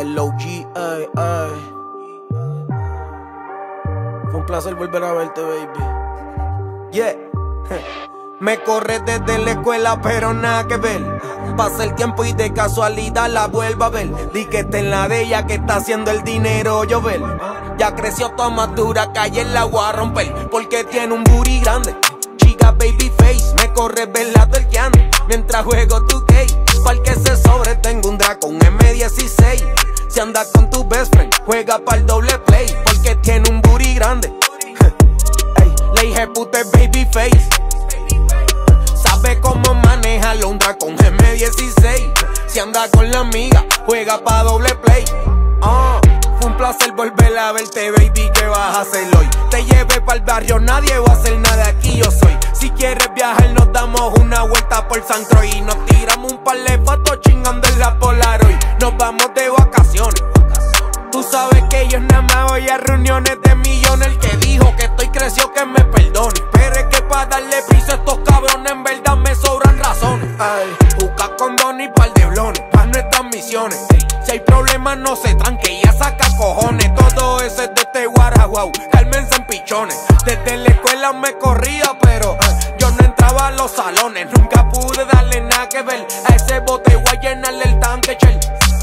El OG, ay, ay. Fue un placer volver a verte, baby. Yeah. Me corre desde la escuela, pero nada que ver. Pasa el tiempo y de casualidad la vuelvo a ver. Di que está en la de ella, que está haciendo el dinero llover. Ya creció toda madura, calle la voy a romper. Porque tiene un booty grande, chica baby face. Me corre verla tuerqueando mientras juego tu gay. Pa'l que se sobre, tengo un Draco, un M16. Si andas con tu best friend, juega pa'l doble play. Porque tiene un booty grande. Ey, la hija puta es baby face. Sabe cómo manejarlo, un Draco, un M16. Si anda con la amiga, juega pa' doble play. Fue un placer volver a verte, baby, ¿qué vas a hacer hoy? Te llevé pa'l barrio, nadie va a hacer nada, aquí yo soy. Si quieres viajar, nos damos una vuelta por San Croix y nos tiramos un par de fotos chingando en la Polaroid. Nos vamos de vacaciones. Tú sabes que yo nada más voy a reuniones de millones. El que dijo que estoy creció, que me perdone. Pero es que pa' darle piso a estos cabrones, en verdad me sobran razones. Ay, busca condones y par de blones pa' nuestras misiones. Si hay problemas no se tranque, ya saca cojones. Todo eso es de este Guaraguao, cálmense en pichones. Desde la escuela me corría, pero yo no entraba a los salones. Nunca pude darle nada que ver a ese bote, voy a llenarle el tanque, chel.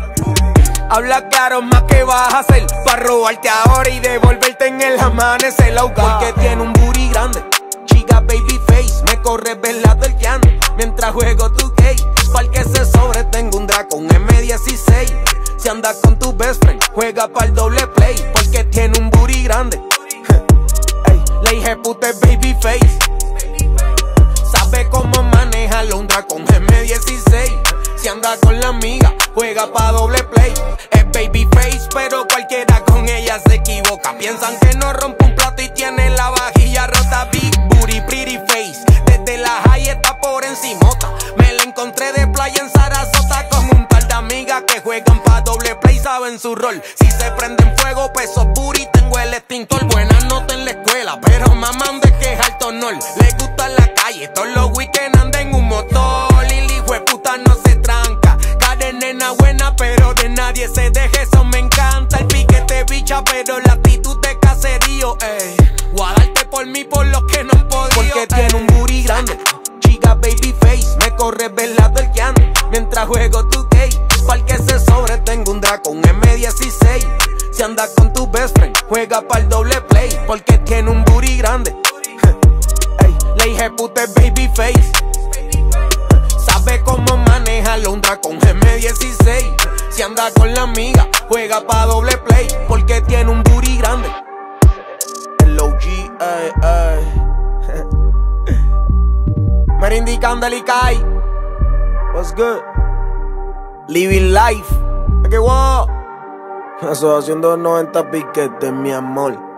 Habla claro, más que vas a hacer pa' robarte ahora y devolverte en el amanecer. Porque tiene un booty grande, chica baby face. Me corre verla tuerqueando mientras juego tu gay. Pa'l que se sobre, tengo un Draco, un M16. Si andas con tu best friend, juega pa'l doble play. Porque tiene un booty grande. Ey, la hija puta es baby face. Sabe cómo manejarlo, un Draco, un M16. Si anda con la amiga, juega pa' doble play. Es baby face, pero cualquiera con ella se equivoca. Piensan que no rompe un plato y tiene la vajilla rota. Big booty, pretty face. Desde la high está por encimota. Me la encontré de playa en Sarasota con un par de amigas que juegan pa' doble play, saben su rol. Si se prenden fuego, pesos booty, tengo el extintor. Buenas notas en la escuela, pero mamá de que es alto honor. Le gusta la calle, todos los weekends anda en un motor. Y el hijo de puta no se tranca. Cara nena buena, pero de nadie se deje, eso me encanta. El piquete bicha, pero la actitud de caserío, ey. Voy a darte por mí por los que no han podido. Porque tiene un booty grande, chica baby face. Me corre verla tuerqueando mientras juego tu gay. Pa'l que se sobre, tengo un Draco, un M16. Si andas con tu best friend, juega pa'l doble play. Porque tiene un booty grande. Ey, la hija puta es baby face. Sabe cómo manejarlo, un Draco, un M16. Si anda con la amiga, juega pa' doble play. Porque tiene un booty grande. El OG, ay, ay. Merindi Candelikai. What's good? Living life. ¿Qué guau? Asociación 290 piquetes, mi amor.